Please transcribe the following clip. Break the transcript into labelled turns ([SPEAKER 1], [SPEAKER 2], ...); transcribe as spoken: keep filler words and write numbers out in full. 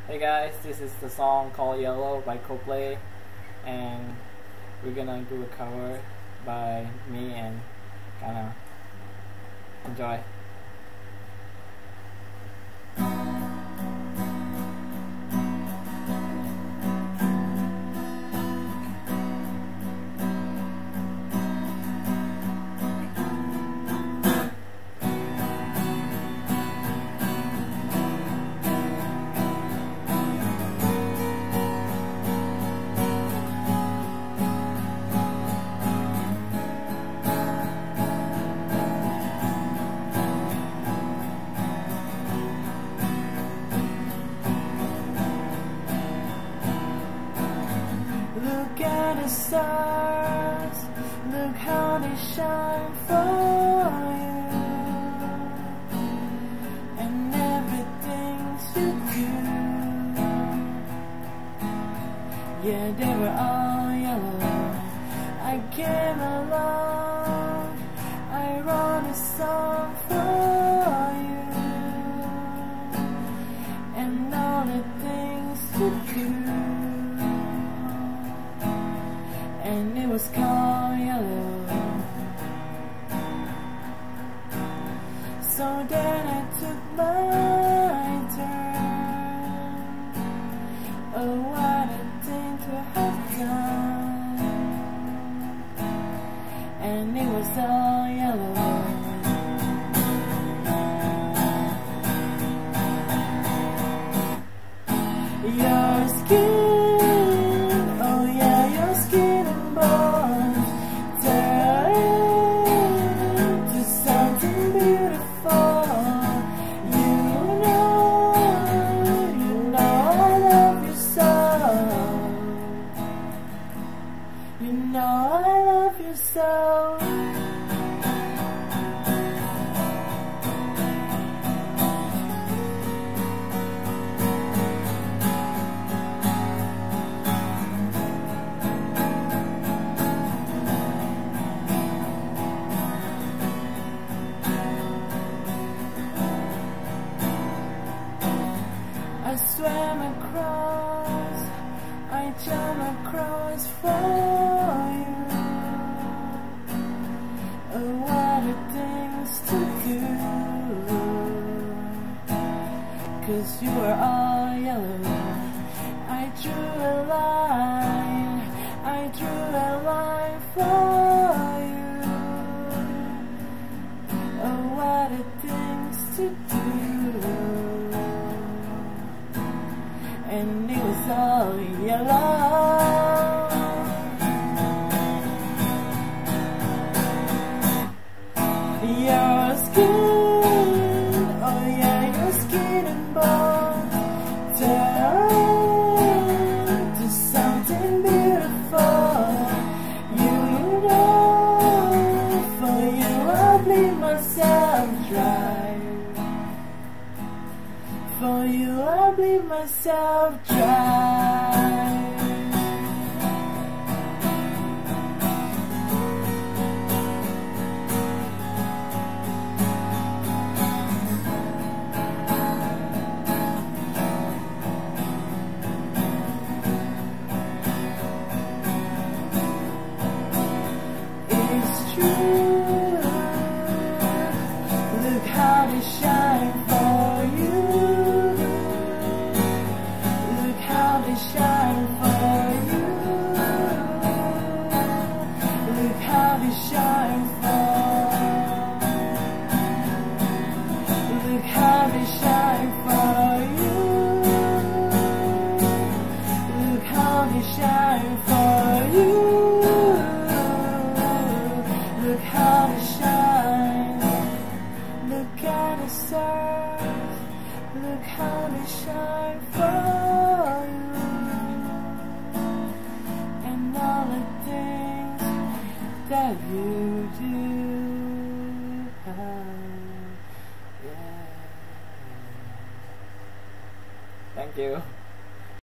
[SPEAKER 1] Hey guys, this is the song called Yellow by Coldplay, and we're gonna do a cover by me and kinda enjoy.
[SPEAKER 2] Look at the stars, look how they shine for you, and everything you do. Yeah, they were all yellow. I came along, I wrote a song for you, and all the things you do. And it was called Yellow. So then I took my turn. Oh, what a thing to have done. And it was all yellow. Your skin, you know I love you so. I swam across, I jumped across for you. Oh, what a things to do. Cause you were all yellow. I drew a line, I drew a line for you. Oh, what a things to do. And it was all yellow. Your skin, oh yeah, your skin and bones turn to something beautiful. You know, for you I'll bleed myself dry. For you I'll bleed myself dry. It's true. Look how they shine for you. Look how they shine for you. Look how they shine for. Look how they shine for you. Look how they shine for you. Look how they shine. Look at the stars. Look how they shine for you. And all the things that you do. Yeah.
[SPEAKER 1] Thank you.